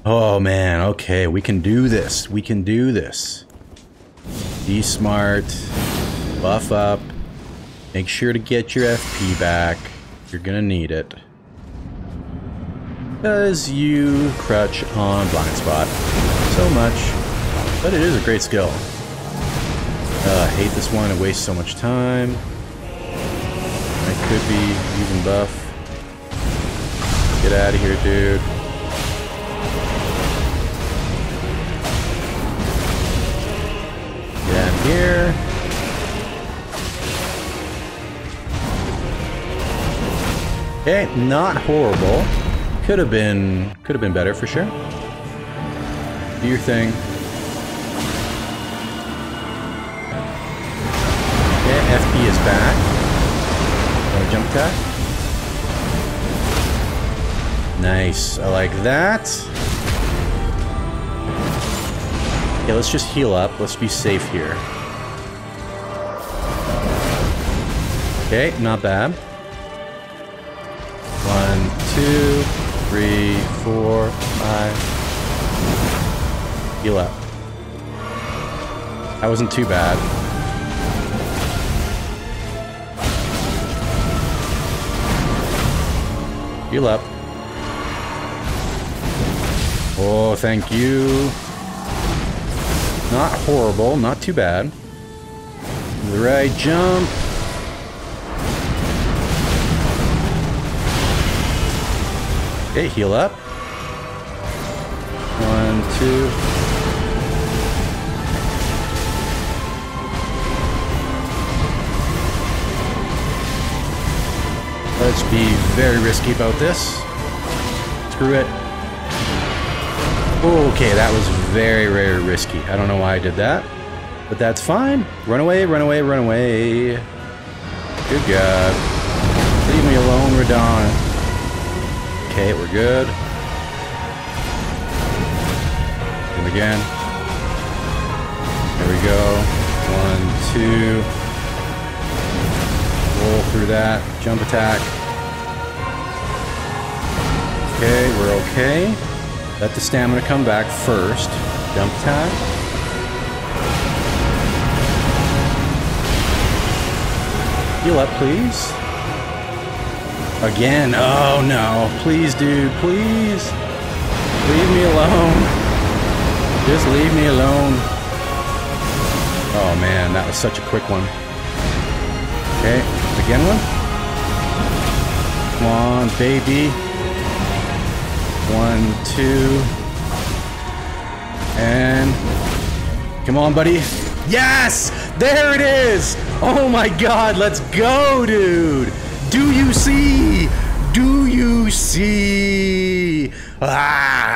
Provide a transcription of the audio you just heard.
Oh man, okay, we can do this. We can do this. Be smart. Buff up. Make sure to get your FP back. You're gonna need it. Because you crutch on blind spot so much. But it is a great skill. I hate this one, it wastes so much time. I could be using buff. Get out of here, dude. Get out of here. Okay, not horrible. Could have been better for sure. Do your thing. Okay, FP is back. Jump attack. Nice. I like that. Okay, let's just heal up. Let's be safe here. Okay, not bad. 1, 2, 3, 4, 5. Heal up. That wasn't too bad. Heal up. Oh, thank you. Not horrible, not too bad. The right jump. Okay, heal up. 1, 2. Let's be very risky about this. Screw it. Okay, that was very, very risky. I don't know why I did that, but that's fine. Run away, run away, run away. Good God. Leave me alone, RADAHN. Okay, we're good. And again. There we go. 1, 2. Roll through that. Jump attack. Okay, we're okay. Let the stamina come back first. Jump attack. Heal up, please. Again. Oh no. Please, dude. Please. Leave me alone. Just leave me alone. Oh man, that was such a quick one. Okay, again one. Come on, baby. 1, 2. And come on, buddy. Yes! There it is! Oh my God, let's go, dude! Do you see? Do you see? Ah!